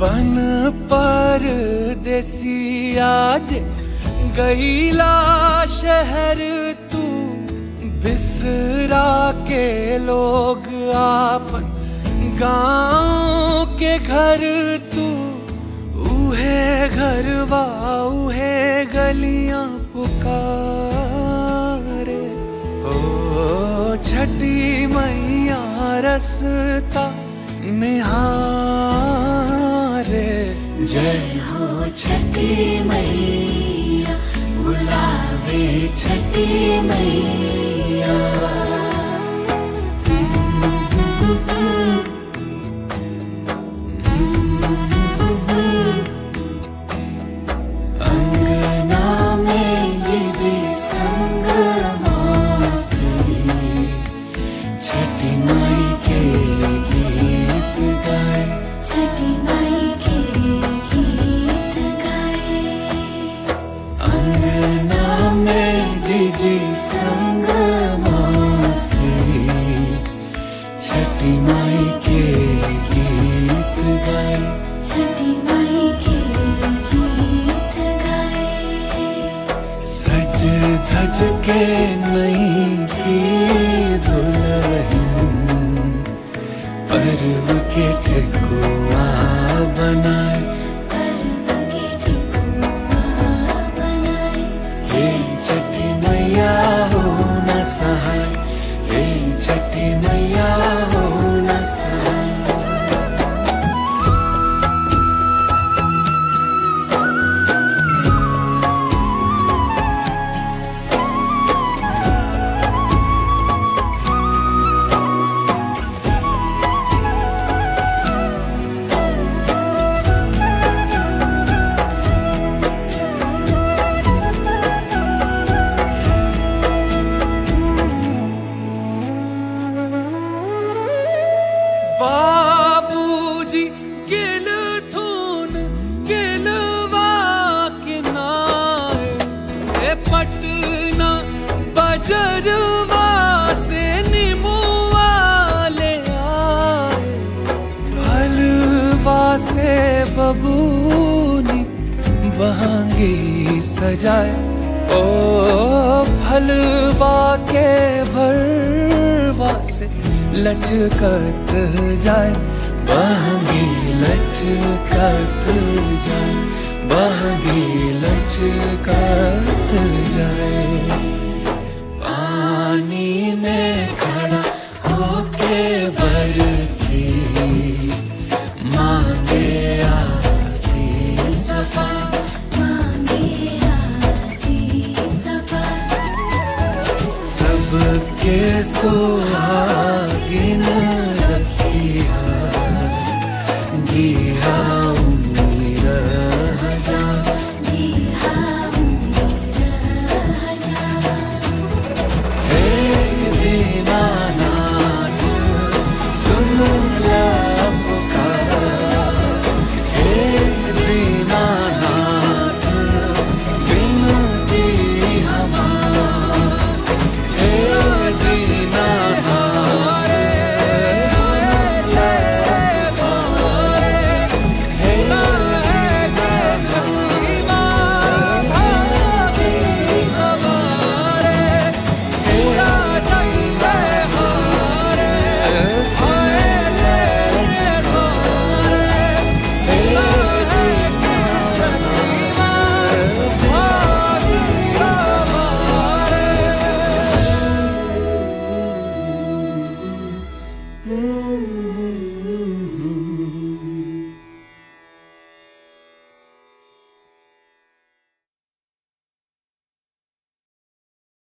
बन परदेसी आज गईला शहर तू, बिसरा के लोग आपन गाँव के घर तू। उहे घरवा उहे गलियां पुकारे, ओ छठी मैया रसता निहारे। जय हो छठी मैया, बुलावे छठी मैया। अंगना में जीजी संग मौसी, छठी माई के गीत गाए, छठी माई के गीत गाए। अंगना में जीजी संग मौसी, छठी माई के गीत गाए, छठी माई के गीत गाए। सज धज के नई की दुल्हन, पर्व के ठेकुआ बनाए, पर्व के ठेकुआ बनाए। हे छठी मैया हो न सहाय, हे छठी मैया हो न सहाय। बाबूजी किल थून किलवा किनाए, पटना बजरवा से निमुआ ले आए। हलवा से बबूनी बहंगी सजाए, ओ फलवा के भरवा से लचकत जाए, बहंगी लचकत जाए, बहंगी लचकत जाए। पानी में खड़ा होके बरती मांगे आसी सफा, मांगे आसी सफा। सबके सुहागिन रखिया दिया